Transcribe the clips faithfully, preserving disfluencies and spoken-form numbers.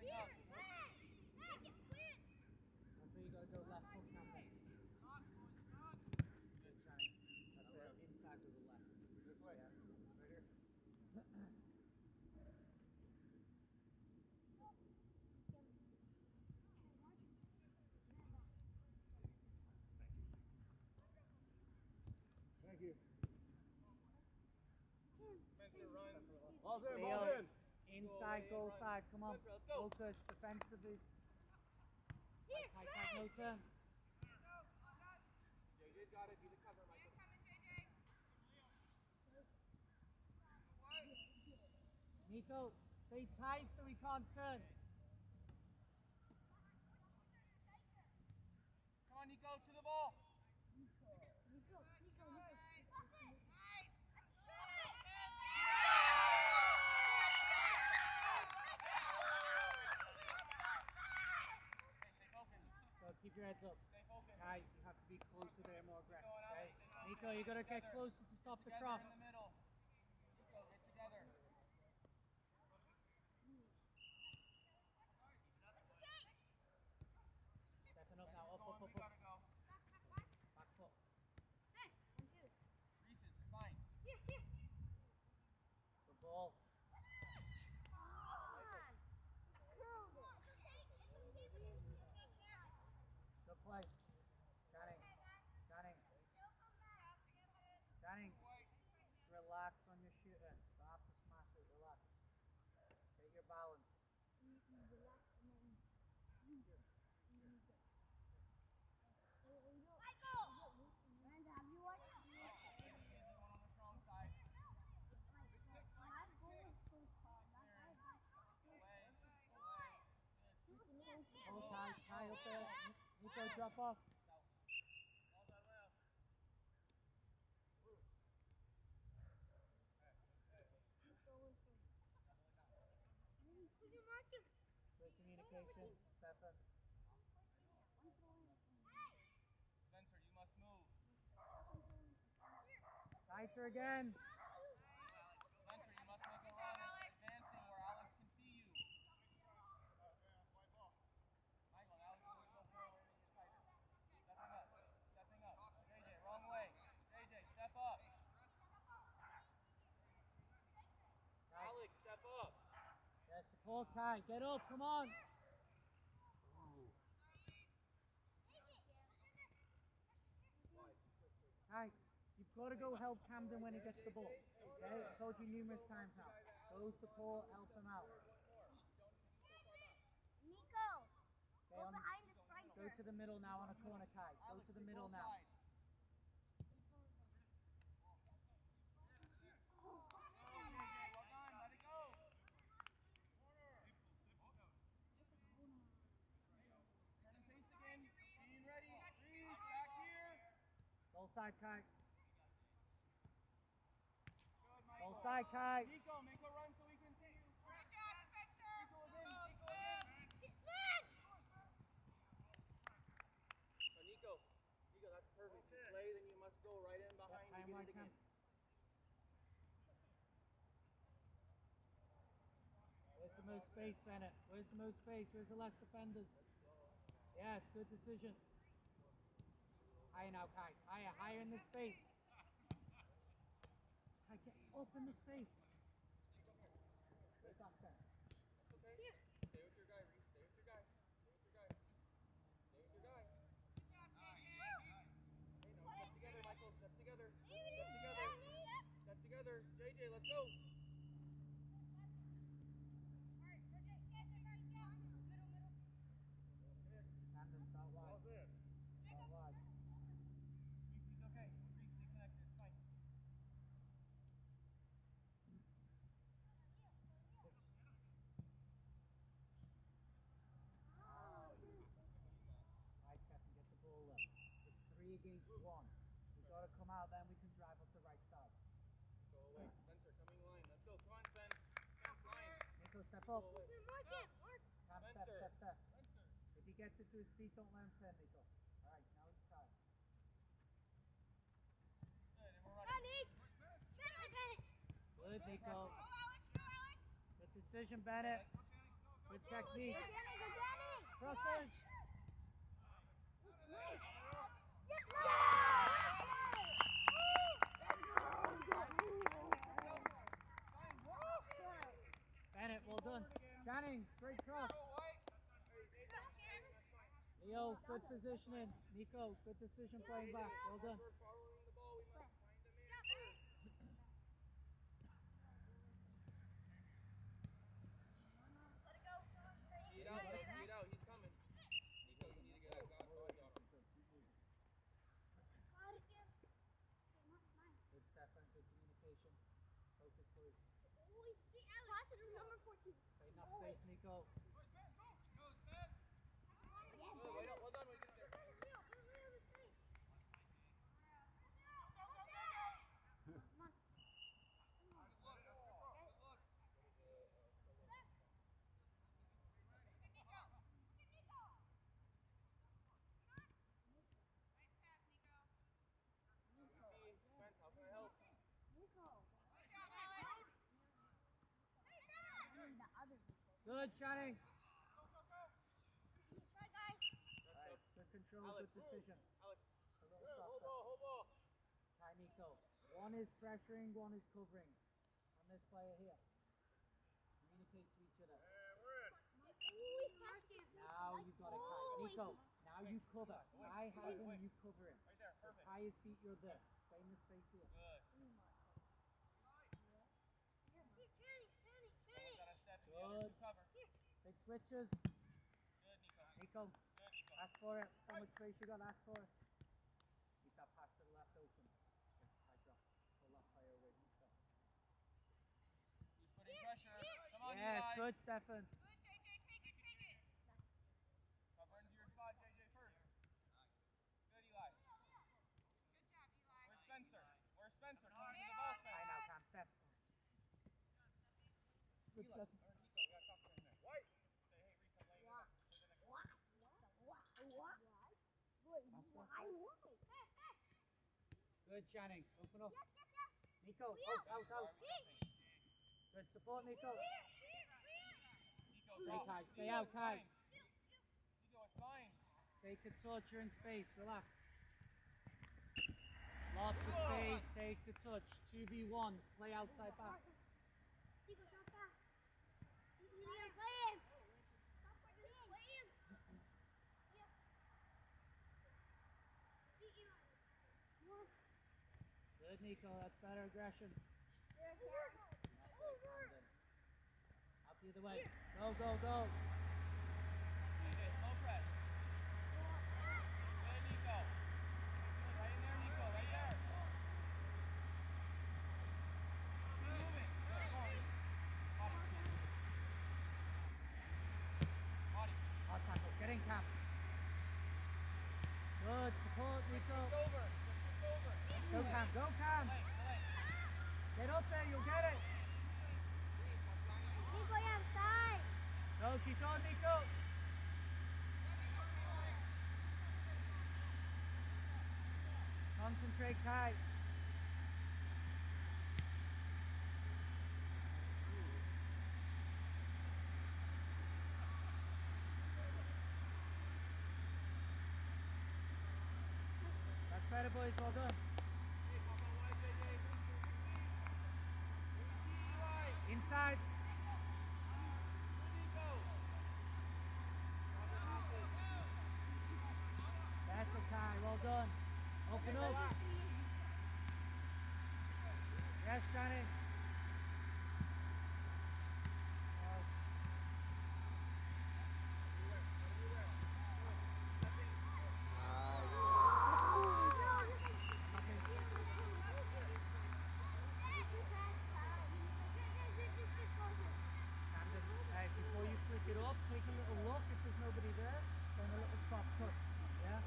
Stepping up. That's where you got to go left foot, Camden. Good, Channing. That's it, inside with the left. This way. Yeah. Right here. Thank you. Spencer, run. Ball's in, Stay ball's up. in. Inside, goal Run. side, come on. Spencer, let's go. Focus, defensively. Tight, tight, tight, no turn. J J's got it. Be the cover, Michael. Nico, stay tight so we can't turn. Come on, Nico, to the ball. Nico, Nico, Nico, Nico. So keep your heads up. Stay focused. Guys, you have to be closer there, more aggressive. Going out. Okay? Nico, you got to get closer to stop the Together cross. in the middle. Nico, get together. Stepping up now, up, up, We up, gotta up. go. Back foot. Reese's, fine. Good ball. Good play. Channing. Channing. Channing. Relax on your shooting. Don't have to smash it. Relax. Take your balance. Michael! And have you watched? One on the strong side. That goal was so far. That guy Away. Away. Good. Oh, Kai, Kai up there. Nico, drop off. All that left. Who's your marker? Good communication, Stefan. Spencer, you must move. Tighter again. Spencer, you must make a run. Advancing where Alex can see you. Michael, now you can go forward and get tighter. Stepping up. Stepping up. J J, wrong way. J J, step up. Alex, step up. Yeah, support Kai. Get up, come on. Kai, you've got to go help Camden when he gets the ball. Okay, I've told you numerous times now. Go support, help him out. Nico! Okay, Go on, behind the striker. go to the middle now on a corner, Kai. Go to the middle now. Well done, let it go. Turn and pace again. Being ready. Reese, back here. Goal side, Kai. Good, Michael. Goal side, Kai. Nico, make a run so we can see you. Nico is in. Nico is in. So Nico, Nico, that's perfect. You play, then you must go right in behind Time to get right, it again. Cam. Where's the most space, Bennett? Where's the most space? Where's the less defenders? Yes, good decision. Higher now, Kai. Higher, higher in the space. Kai, get up in the space. Where's that then? Okay. Stay with your guy, Reese. Stay with your guy. Stay with your guy. Stay with your guy. Hey, now step together, Michael. Step together. Step together. Step together. J J, let's go. Camden, start wide. Ball's in. Start wide. Reese, it's okay. Reese, stay connected. It's fine. Right, Stefan, get the ball up. It's three against one. We've got to come out, then we can drive up the right side. Go away. Spencer, coming line. Let's go. Come on, Spen. Spence, line. Nico, step up. Go away. Cam, step, Spencer. step, step. Spencer. If he gets it to his feet, don't let him turn, Nico. Alright, now it's time. Good, and we're running. Good, Nico. Good decision, Bennett. Good technique. Good Jenny, good Jenny. Crosses. Bennett, well done. Channing, great cross. Leo, good positioning. Nico, good decision playing back. Well done. Get out, get out, he's coming. Nico, you need to get that God body off. Good Stefan, good communication. Focus, boys. Pass it to number fourteen. Stay enough space, Nico. Good, wait up, well done, we get there. How can I help? Good, Channing. Right, guys. Right, good control, Alex, good decision. Alex, A little hold softer. ball, hold ball. Hi, Nico. One is pressuring, one is covering. On this player here. Communicate to each other. Now you've got it, Kai. Nico, now you cover. Kai has him, you cover him. Right there, perfect. Kai is feet, you're there. Stay in the space here. Good. Gotta step in the other Good. two cover. Big switches. Good, Nico. Nico, Good, Nico. ask for it. How much space you got? Ask for it. Keep that pass to the left open. Good, high drop. Pull that player away from Stefan. He's putting pressure. Come on, Yes, Eli. good, Stefan. Good, J J, take it, take it. Cover into your spot, J J, first. Good, Eli. Good job, Eli. Where's Spencer? Where's Spencer? Come to the ball, High Spencer. now, Cam. Step. Good, Eli, Stefan. or Nico, you gotta talk to him there. White. Say, hey, Reese, I'm laying it up. To the next one. Good, Channing. Open up. Yes, yes, yes. Nico, Leo. out, out, Why out. are we missing? Good support, Nico. Nico, Stay, stop. Kai. Stay Nico, out, it's Kai. fine. Nico, it's fine. Take the touch, you're in space. Relax. Lots of space. Take the touch. two v one. Play outside back. Nico, drop back. You need to play him. Stop playing him. Play him. Yeah. See Eli. What? Good, Nico. That's better aggression. Over. Camden. Up the other way. Go, go, go. J J, slow press. Good, Nico. Good, right in there, Nico, right there. Keep moving. Good, come on. Body. Body. Hard tackle. Get in, Cam. Good support, Nico. It's over. It's over. Go, Cam. Go, Cam. Delay, delay. Get up there. You'll get it. Nico, you're outside. Go, keep going, Nico. Concentrate, Kai. That's better, boys. Well done. Hey, pop out wide, J J. Eli. Inside. Good, Nico. Stronger passes. That's a Kai. Well done. Open up. Yes, Johnny. Camden, uh, before you flick it up, take a little look if there's nobody there, then a little soft touch. Yeah?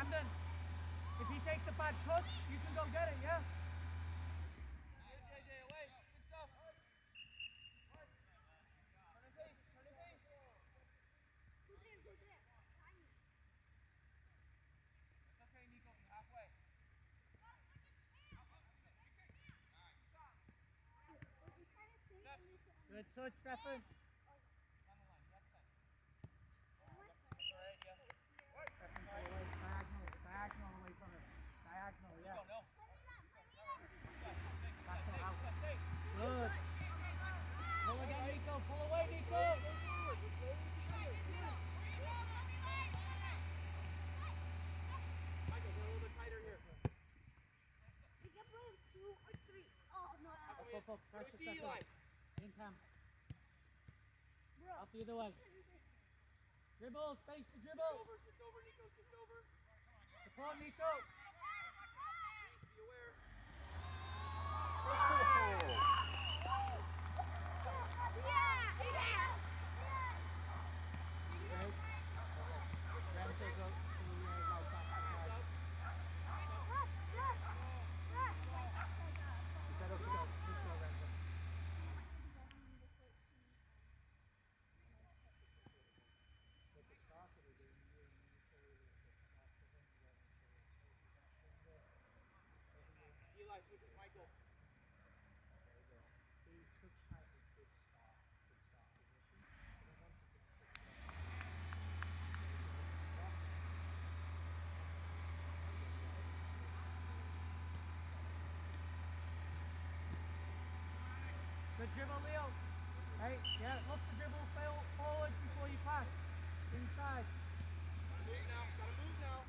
Camden, if he takes a bad touch, you can go get it, yeah? J J, away. Good stuff. Turn and face, turn and face. Who's there? Who's there? Behind me. It's okay, Nico, you're halfway. He's kind of thin. Step. Good touch, Stefan. On the line, left side. That's alright, yeah. Stefan, go away, diagonal, diagonal away from him. Diagonal, yeah. Nico, no. Back it out. Stay. Good. Pull again, Nico. Pull away, Nico. Michael, get a little bit tighter here. We can play two or three. Oh, no. Up, up, up. Pressure, See Stefan. Eli. In camp. Bro. Out the other way. Dribble, space to dribble. Shift over, shift over, Nico, shift over. Support, Nico. Be aware. Yeah, yeah. Great. Ramsey go to the uh, right back side. Look, look, look. You said up to go. Please go, Ramsey. At the start of the game, you and me say a little bit softer than you want to show it. So if you can swing it, over your Eli, switch with Michael. there you go. The touch height is good start, good start position. But then once it gets pushed down, good dribble, Leo. Hey, yeah, look to dribble fail forward before you pass. Inside. Move now, gotta move now.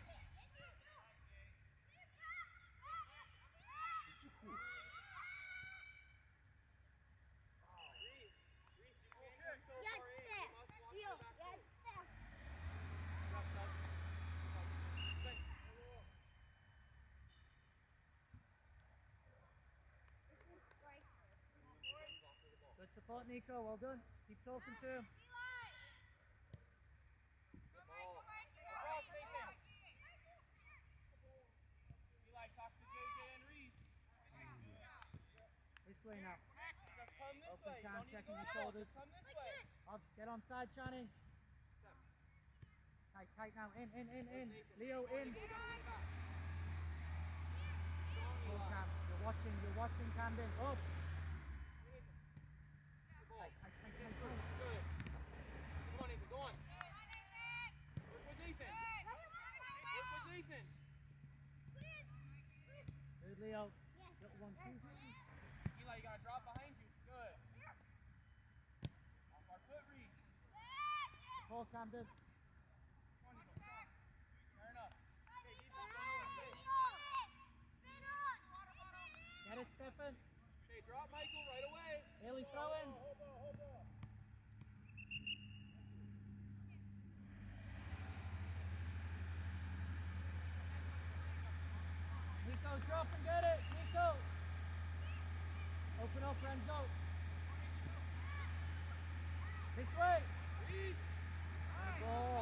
Reese, Reese, you can't turn so Yeah, far in. it's You there. must watch Leo, the back yeah, post. it's there. Stop, stop. Swing. It's a strike. Good support, Nico. Well done. Keep talking to him. Good ball. Good ball, Stefan. Eli, talk to J J and Reese. This way now. Just come this Open way. You cam, don't need to checking go your out. shoulders. Just come this way. Off, get on side, Channing. Step. Tight, tight now. In, in, in, in. Nathan. Leo, Come on, in. Nico, get him in the back. Strong, Full Eli. cam. You're watching, you're watching Camden. Up. Good ball. Tight, tight, tight, Good. tight, tight. Good. Come on, Nathan. Go on. Work with Nathan. Work with Nathan. Good, Leo. Yes. Got one, two, three. Eli, you gotta drop behind you. Good. Off our foot, Reese. Support, Camden. Come on, Nico. Strong. Fair enough. Okay, defense. Go north. Get it, Stefan. Okay, drop Michael right away. Haley, throw in. Nico, drop and get it. Nico. Open up, Renzo. This way. Reese. Good ball.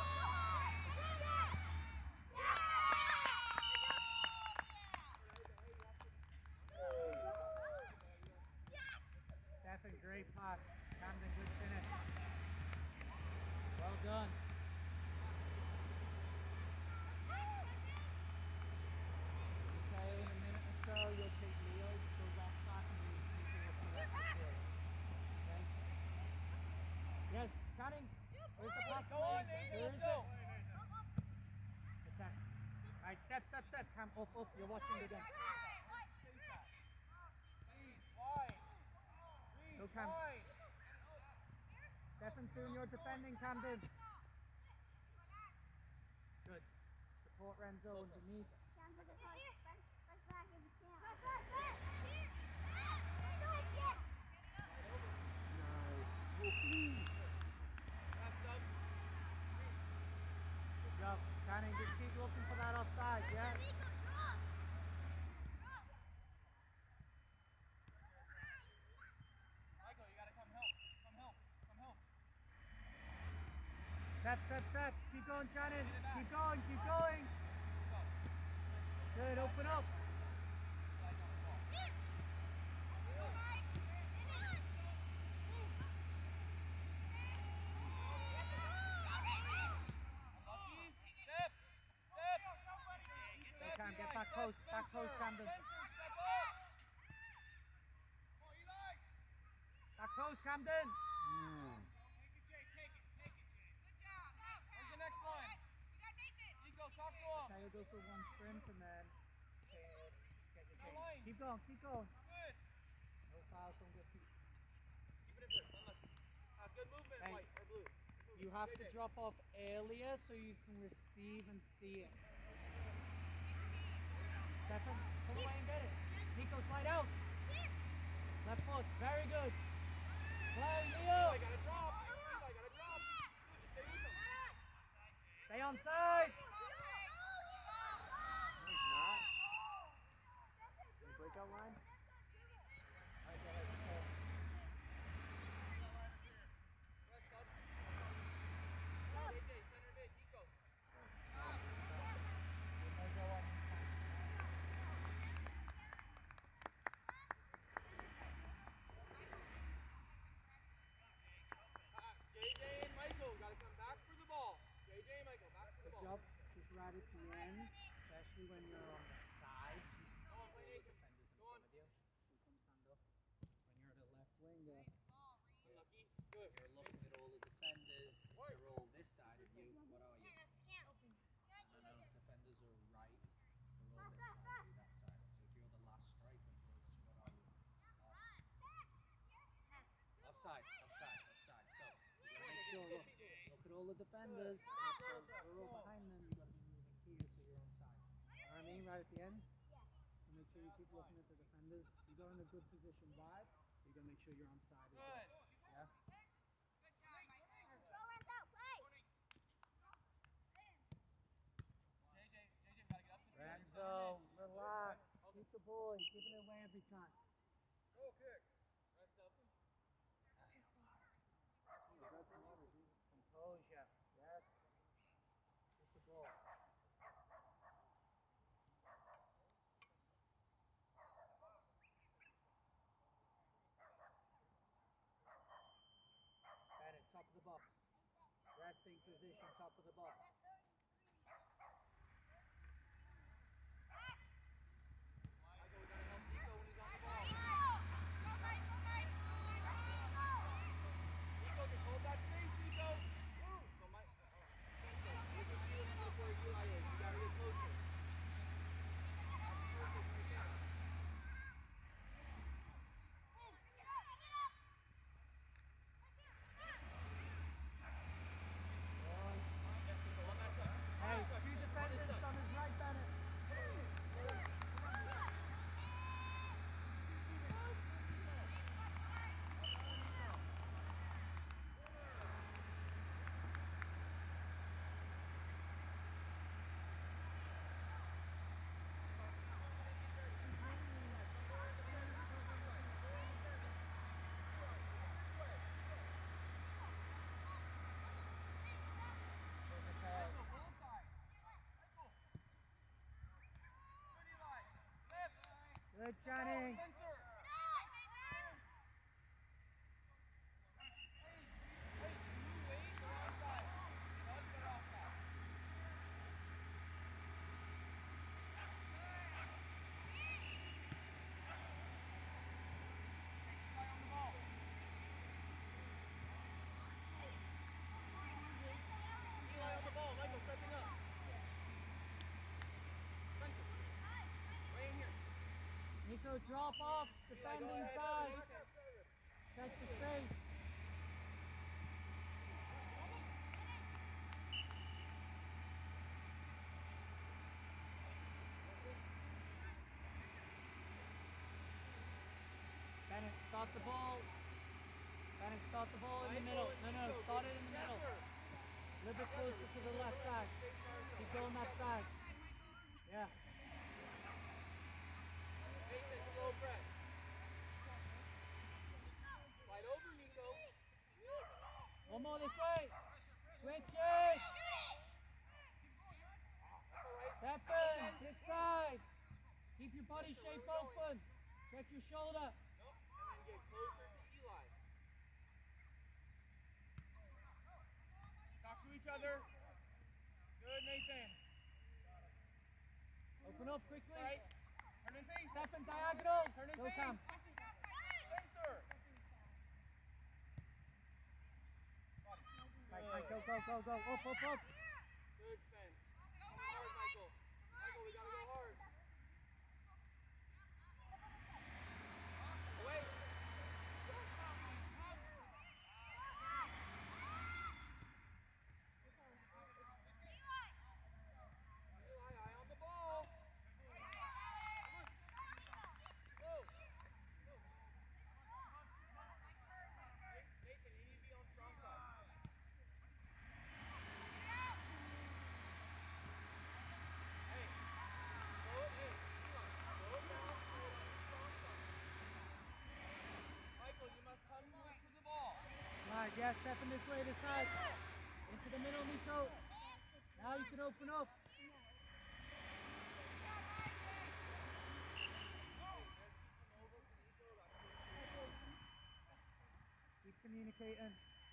Stefan, great pass. Camden, good finish. Well done. Okay, in a minute or so, you'll take Leo to the left back and you people will see that midfield. Okay? Yes, Channing. Where's the pass? Go on, lane? Nathan. Where Let's is go. it? Attack. Right, step, step, step. Cam, up, up. You're watching again. Reese, wide. Reese, Go, Cam. wide. Stefan's doing your defending, Camden. Good. Support Renzo underneath. Down to the post. Back, back, back in the camp. Back, back, back. Do it, yeah. Left up. Good job. Channing, just keep looking for that offside, yeah? Michael, you gotta come help. Come help. Come help. Step, step, step. Keep going, Shannon. Keep going, keep going. Good, open up. Go, Cam, get back close. Back close, Camden. Back close, Camden. Mm. Okay, you'll go for one sprint and then uh, get your change. Keep going, keep going. No fouls, don't get too... Hey, you have to drop off earlier so you can receive and see it. Stefan, come away and get it. Nico, slide out. Left foot, very good. Play, Leo. Stay on side. Breakout line? Alright, go ahead. J J and Michael got to come back for the ball. J J and Michael, back for the ball. Good job. Just right at the end, especially when you're on the side. You can see all the defenders in front of you. So come stand up. When you're the left winger, you're looking at all the defenders. If they're all this side of you, what are you? No, no, defenders are right. They're all this side of you, that side. So if you're the last striker for us, what are you? Off. Offside, offside, offside. So you gotta make sure, look, look at all the defenders. And if they're, we're all behind them, you gotta be moving here so you're on side. You know what I mean? Right at the end. So make sure you keep looking at the defenders. You got in a good position wide. You gotta make sure you're on side as well. Yeah. Renzo, relax. Keep the ball. You're giving it away every time. Goal kick. Composure. Yes. Keep the ball. Bennett, top of the box. Resting position, top of the box. Hey, two defenders on his right, Bennett. Good, Channing. Nico, drop off, defending side. Check the space. Bennett, start the ball. Bennett, start the ball in the middle. No, no, start it in the middle. A little bit closer to the left side. Keep going that side. Yeah. Slow press. Slide over, Nico. One more this way. Switch it! Stefan, this side. Keep your body shape open. Check your shoulder. Nope. And then get closer to Eli. Talk to each other. Good, Nathan. Open up quickly. Right. Turn and face. Stefan, diagonal. Turn and Go, face. Cam. Spencer. Right, right, go, go, go, go. Up, up, up. Good, Spence. Come hard, Michael. Michael, we gotta go hard. Away. Eli, eye on the ball. Go. Nathan, you need to be on strong side. Hey, slow it, hey, Eli, slow it down, slow it on the strong side. Michael, you must come to the ball. Right, yeah, Stefan this way, this side. Into the middle, Nico. Now you can open up. Keep communicating.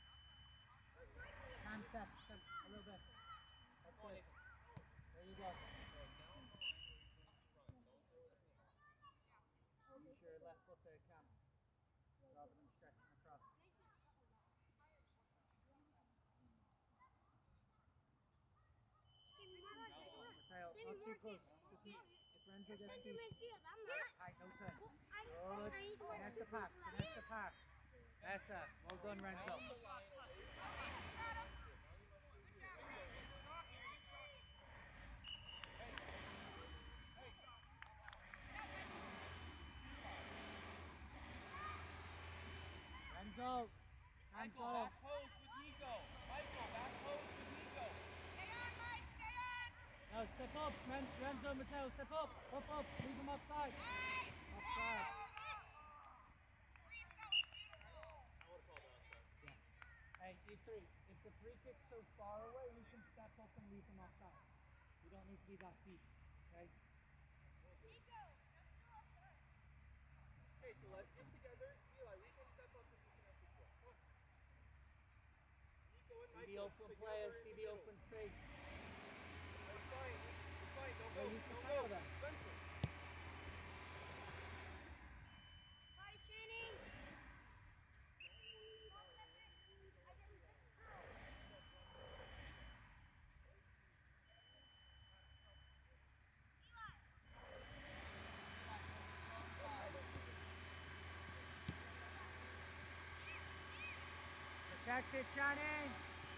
Hand step, step a little bit. That's it. There you go. Use your left foot there, Cam. Rather than stretching across. Mateo, not too close. Just me. If Renzo gets deep. Right, no turn. Good. Connect the pass. Connect the pass. Better. Well done, Renzo. Renzo. Hands Michael, on. back post with Nico. Michael, back post with Nico. Stay on, Mike, stay on! No, step up. Ren Renzo, Mateo, step up. Up, up. Leave him offside. Offside. Hey, E three, if the free kick's so far away, we can step up and leave them offside. We don't need to be that deep, okay? Okay, so let's get together. Eli, we can step up and we can have the ball. Come on. Nico and See the Michael open together players, in see the the middle. open space. It's fine. It's fine. Don't go. Hey, use Don't Mateo go. then. Spencer. Hi, Channing. Protect it, Johnny.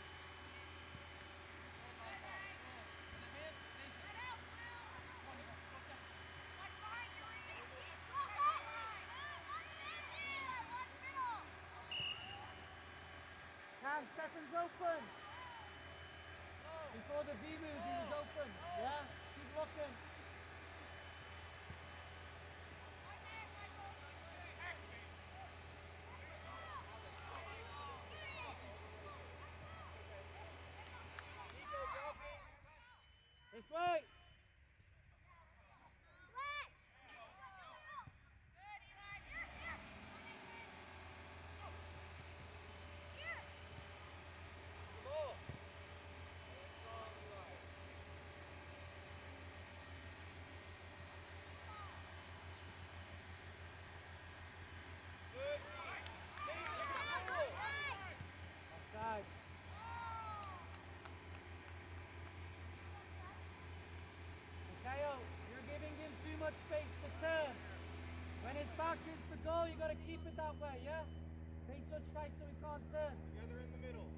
Cam, Stefan's open. Before the V move, he was open. Yeah? Keep looking. This way. Offside. Mateo, you're giving him too much space to turn. When his back is the goal, you got to keep it that way, yeah? Stay touch tight so he can't turn. Together in the middle.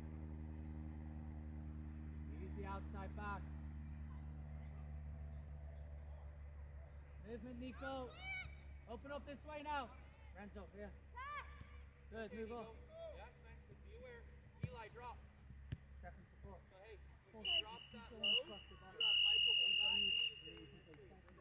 Use the outside backs. Movement, Nico. Open up this way now. Renzo, here. Good, move up. Yeah, thanks. But be aware. Eli, drop. Stefan support. So, hey, Pull. when he drops Keep that going low, across your you body. have Michael come back. Here, you can take that.